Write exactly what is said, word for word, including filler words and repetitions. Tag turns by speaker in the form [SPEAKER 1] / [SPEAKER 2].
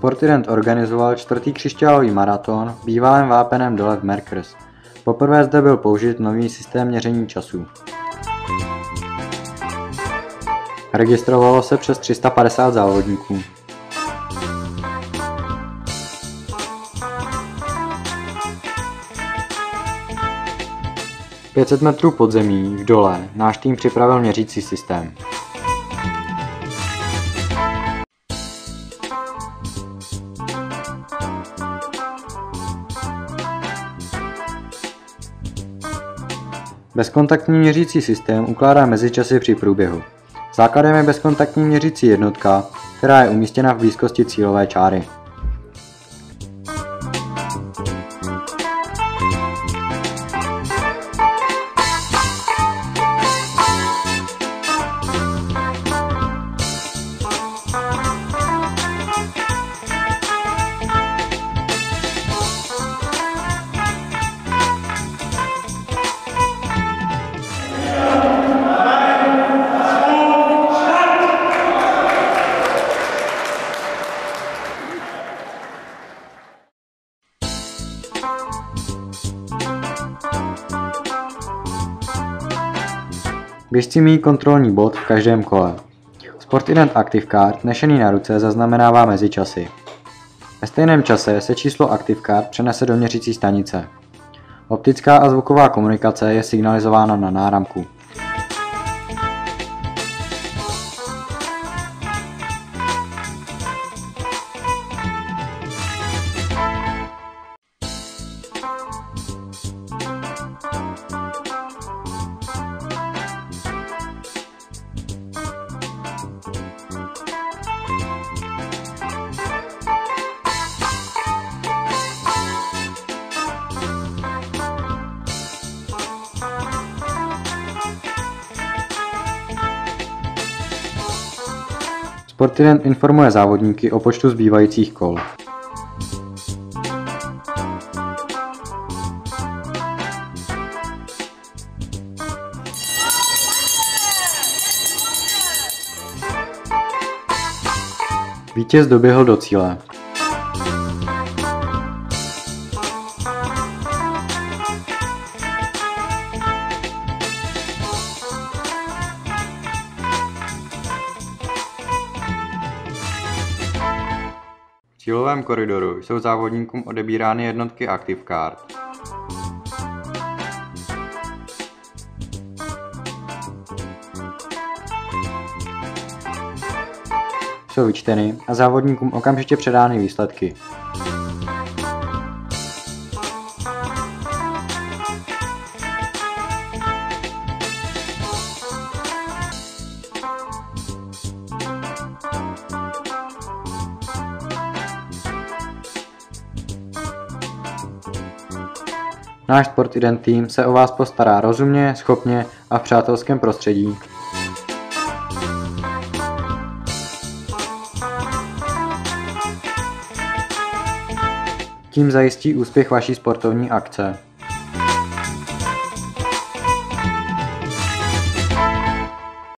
[SPEAKER 1] Sportident organizoval čtvrtý křišťálový maraton v bývalém vápeném dole v Merkers. Poprvé zde byl použit nový systém měření času. Registrovalo se přes tři sta padesát závodníků. pět set metrů pod zemí v dole náš tým připravil měřící systém. Bezkontaktní měřící systém ukládá mezičasy při průběhu. Základem je bezkontaktní měřící jednotka, která je umístěna v blízkosti cílové čáry. Běžci mají kontrolní bod v každém kole. Sportident Active Card nešený na ruce zaznamenává mezičasy. Ve stejném čase se číslo Active Card přenese do měřící stanice. Optická a zvuková komunikace je signalizována na náramku. Sportident informuje závodníky o počtu zbývajících kol. Vítěz doběhl do cíle. V cílovém koridoru jsou závodníkům odebírány jednotky Active Card. Jsou vyčteny a závodníkům okamžitě předány výsledky. Náš Sportident tým se o vás postará rozumně, schopně a v přátelském prostředí. Tím zajistí úspěch vaší sportovní akce.